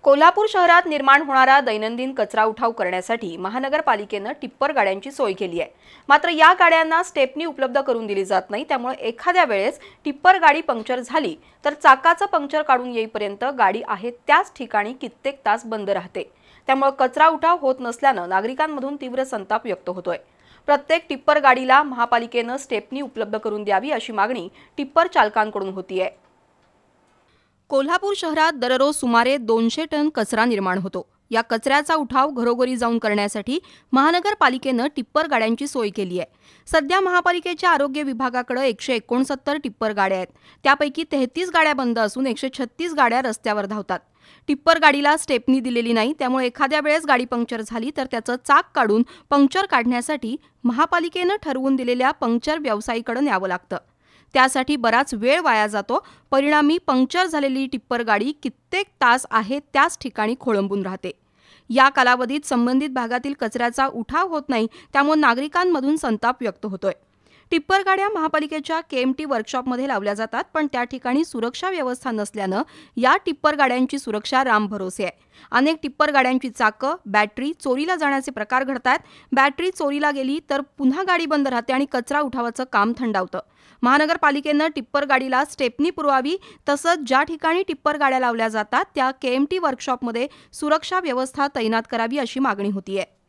कोल्हापूर शहरात निर्माण होणारा दैनंदिन कचरा उठाव करण्यासाठी महानगरपालिकेने टिप्पर गाड्यांची सोय केली आहे। मात्र या गाड्यांना स्टेपनी उपलब्ध करून दिली जात नाही, त्यामुळे एखाद्या वेळेस टिप्पर गाडी पंक्चर झाली तर चाकाचं पंक्चर काढून येईपर्यंत गाडी आहे त्याच ठिकाणी कित्येक तास बंद राहते। त्यामुळे कचरा उठाव होत नसल्याने नागरिकांमधून तीव्र संताप व्यक्त होतोय। प्रत्येक टिप्पर गाडीला महापालिकेने स्टेपनी उपलब्ध करून द्यावी अशी मागणी टिप्पर चालकांकडून होतीये। कोल्हापूर शहरात दररोज सुमारे 200 टन कचरा निर्माण होतो। या कचऱ्याचा उठाव घरोघरी जाऊन करण्यासाठी महानगरपालिकेने टिप्पर गाड्यांची सोय केली आहे। सध्या महापालिकेच्या आरोग्य विभागाकडे 169 टिप्पर गाड्या आहेत। त्यापैकी 33 गाड्या बंद असून 136 गाड्या रस्त्यावर धावतात। टिप्पर गाडीला स्टेपनी दिलेली नाही, त्यामुळे एखाद्या वेळेस गाडी पंक्चर झाली तर त्याचं चाक काढून पंक्चर काढण्यासाठी महापालिकेने ठरवून दिलेल्या पंक्चर व्यावसायिकाकडे न्यावं लागतं। त्यासाठी बराच वेळ वाया जातो। परिणामी पंक्चर झालेली टिप्पर गाडी कित्येक तास आहे त्याच ठिकाणी खोळंबून राहते। या कालावधीत संबंधित भागातील कचऱ्याचा उठाव होत नाही, त्यामुळे नागरिकांमधून संताप व्यक्त होतोय। टिप्पर गाड्या महापालिकेच्या KMT वर्कशॉपमध्ये लावल्या जातात, पण त्या ठिकाणी सुरक्षा व्यवस्था नसल्यानं या टिप्पर गाड्यांची सुरक्षा रामभरोसे आहे। अनेक टिप्पर गाड्यांची चाकं, बॅटरी चोरीला जाण्याचे प्रकार घडतात। बॅटरी चोरीला गेली तर पुन्हा गाडी बंद राहते आणि कचरा उठावाचं काम थंडावतं। महानगरपालिकेनं टिप्पर गाडीला स्टेपनी पुरवावी, तसंच ज्या ठिकाणी टिप्पर गाड्या लावल्या जातात त्या KMT वर्कशॉपमध्ये सुरक्षा व्यवस्था तैनात करावी अशी मागणी होतीये।